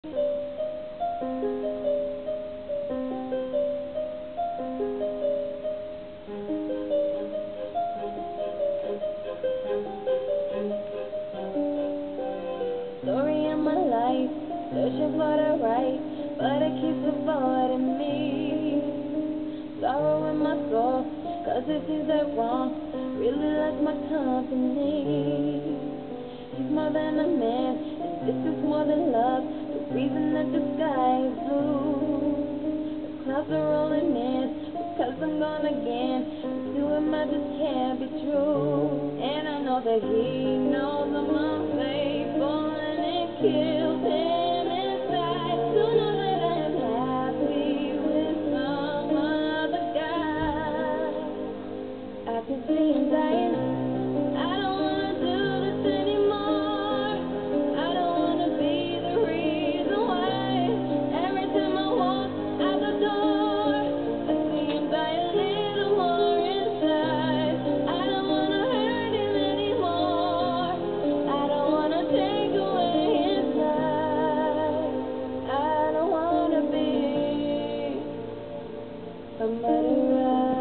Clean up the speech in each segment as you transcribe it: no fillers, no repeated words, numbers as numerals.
Story of my life, searching for the right, but it keeps avoiding me. Sorrow in my soul, cause it seems that wrong really likes my company. He's more than a man, and this is more than love, the reason that the sky is blue. The clouds are rolling in, because I'm gone again, but to him I just can't be true. And I know that he knows I'm unfaithful, kills him inside to know that I'm happy with some other guy. I can see him dying. I don't wanna do this anymore. I don't wanna be the reason why. Every time I walk out the door, I see him die a little more inside. I don't wanna hurt him anymore. I don't wanna take away his life. I don't wanna be a murderer.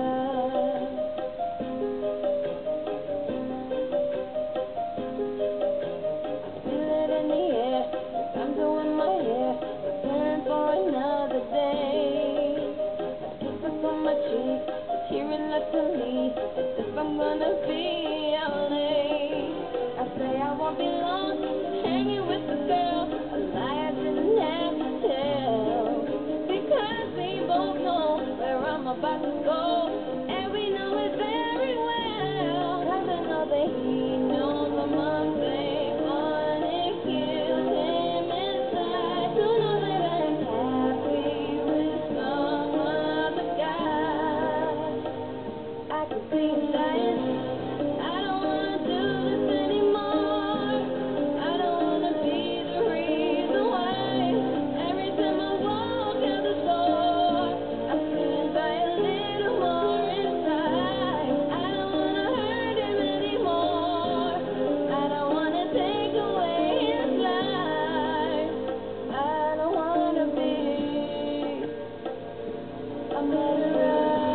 As if I'm gonna be out late. I say I won't be long, hanging with the girl. A lie I didn't have to tell, because we both know where I'm about to go, and we know it very well. Cause I know that he knows I'm unfaithful, and it kills him inside to know that I'm happy with some other guy. I can see him dying. I don't wanna do this anymore. I don't wanna be the reason why. Every time I walk out the door, I see him die a little more inside. I don't wanna hurt him anymore. I don't wanna take away his life. I don't wanna be a murderer.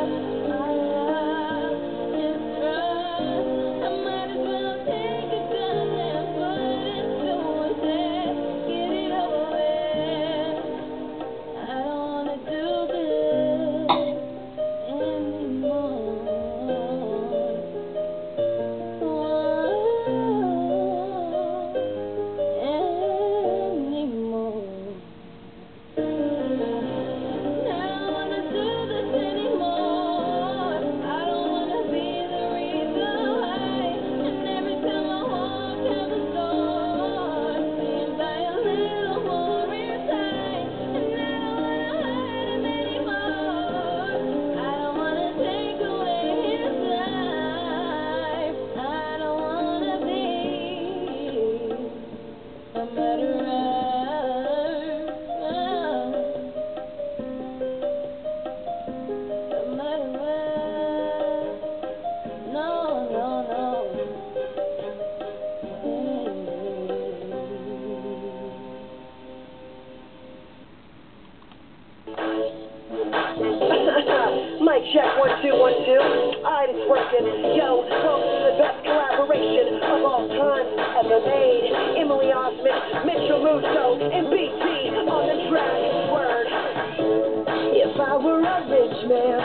Mic check, 1, 2, 1, 2. Alright, it's working. Yo, welcome to the best collaboration of all time ever made. Emily Osment, Mitchell Musso, and BT on the track. Word. If I were a rich man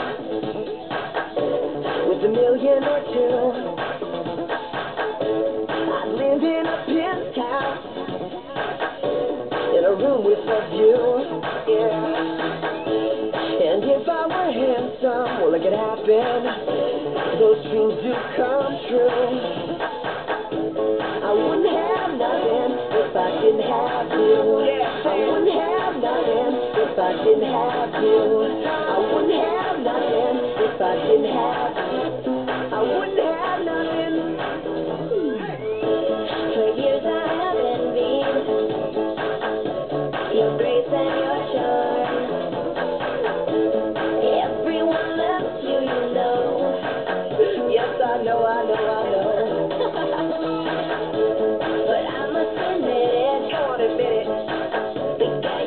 with $1 million or $2, I'd live in a penthouse in a room with a view. Yeah. And if I were handsome, well, it could happen. Those dreams do come true. I wouldn't have nothing if I didn't have you. I wouldn't have nothing if I didn't have you. I wouldn't have nothing if I didn't have you. I wouldn't have nothing. For years I have envied your grace and your charm. Everyone loves you, you know. Yes, I know. But I must admit it. Go on, admit it. We got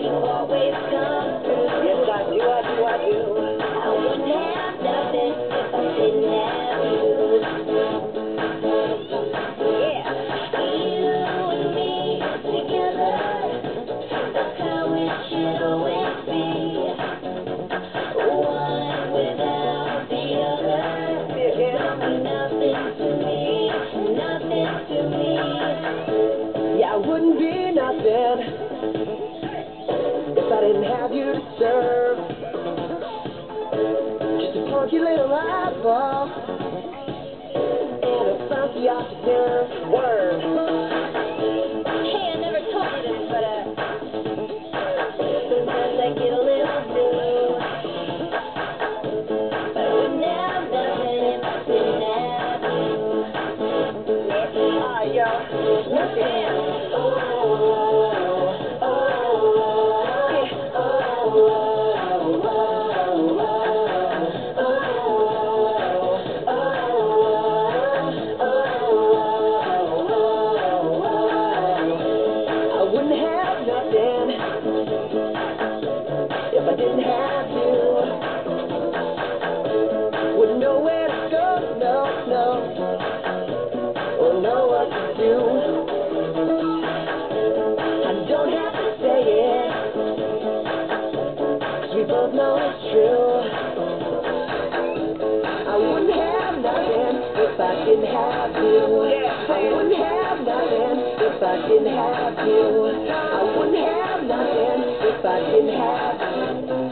deserve. Just a funky little eyeball and a funky afternoon. Word. Hey, I never told you this, but sometimes I get a little blue. But I wouldn't have nothing if I didn't have you. Yo. Yeah. I wouldn't have nothing if I didn't have you. Wouldn't know where to go, no, or know what to do. I don't have to say it, 'cause we both know it's true. I wouldn't have nothing if I didn't have you. I wouldn't have nothing if I didn't have you. I wouldn't have nothing if I didn't have you.